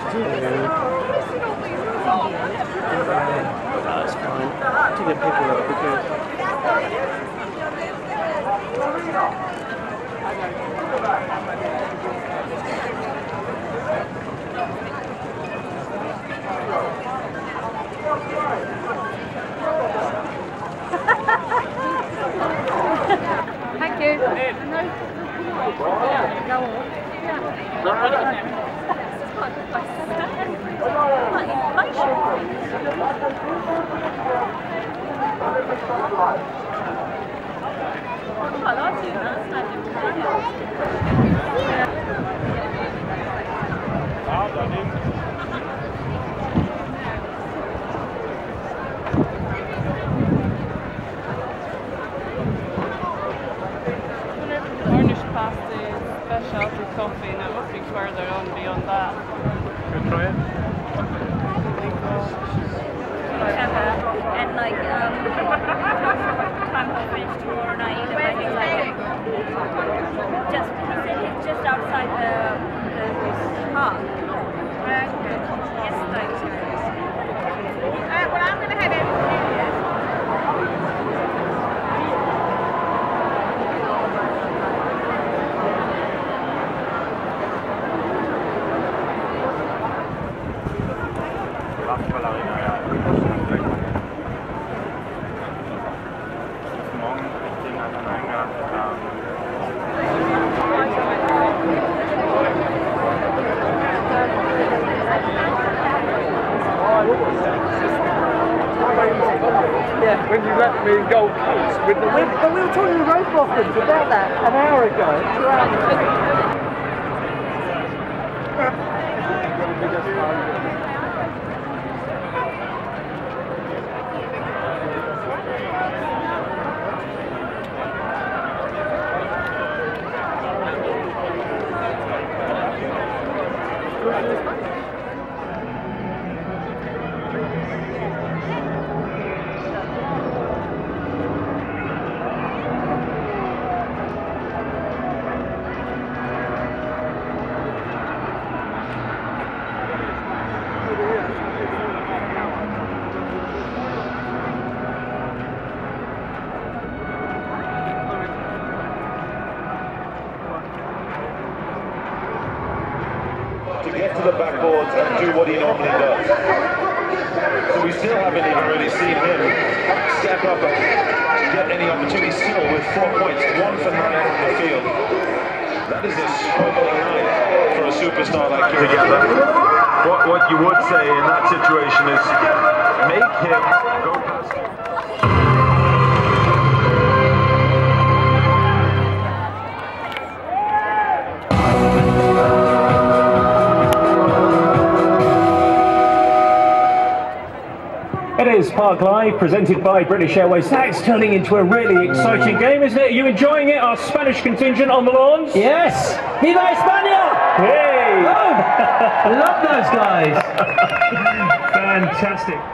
That's fine. To the people that would be good. Thank you. Specialty coffee, and it must be further on beyond that. Can we try it? And like time to finish tomorrow night, like just he said it's just outside the park. Yes, like. Well, I'm going to head over to Yeah, when you left me in Gold Coast with the wind. But we were talking to road blockers about that an hour ago. To get to the backboard and do what he normally does. So we still haven't even really seen him step up and get any opportunity still with 4 points, 1 for 9 from the field. That is a struggling night for a superstar like you. Together. What you would say in that situation is make him go past you. It is Park Live, presented by British Airways. That's turning into a really exciting game, isn't it? Are you enjoying it? Our Spanish contingent on the lawns? Yes! Viva España! Hey! Oh, love those guys! Fantastic.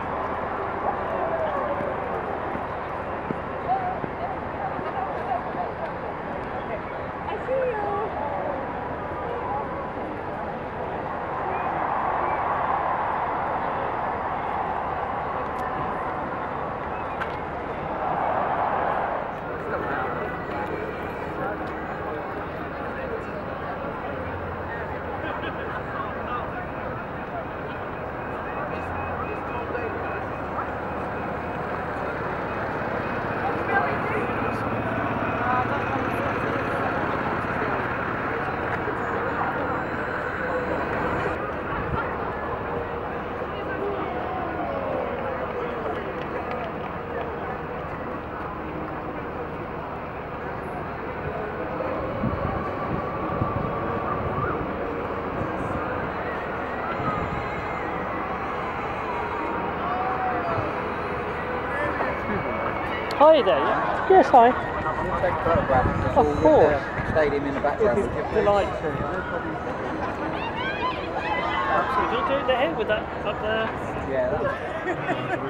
Hi there, yeah. Yes, hi. Take a photograph. Of course. Stadium in the background. Delight to. No problem. Absolutely. Do you do it there with that up there? Yeah.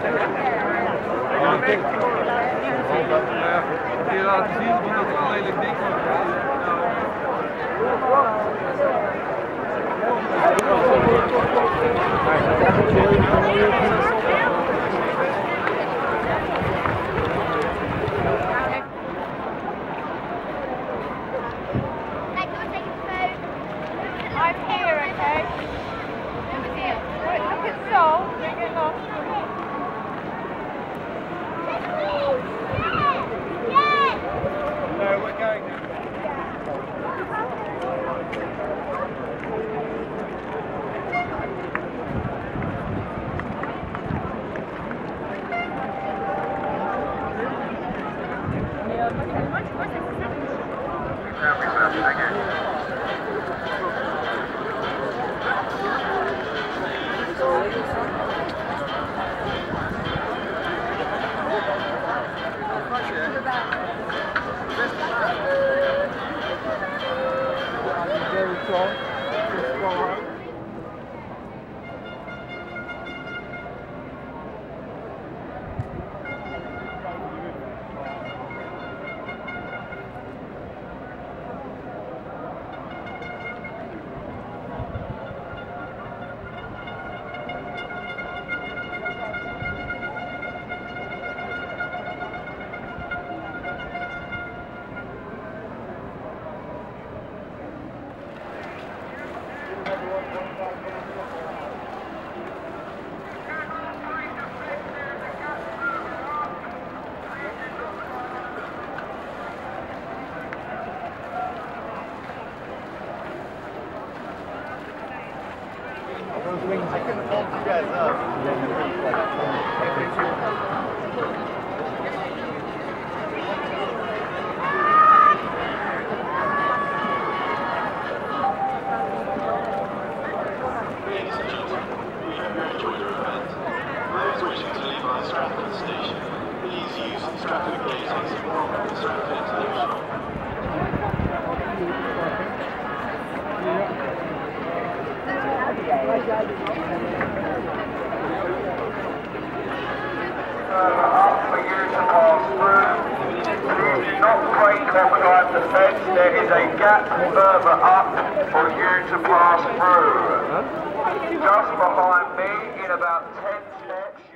Je laat zien dat het een lelijk ding I'm here, okay? Look at Sol, you're getting lost. No, we're going now. I couldn't hold you guys up. Ladies and gentlemen, we hope you enjoyed your event. Those wishing to leave on Stratford Station, please use the Stratford Gate exit from the Stratford International. Up for you to pass through. Do not break or climb the fence. There is a gap further up for you to pass through. Just behind me, in about 10 steps.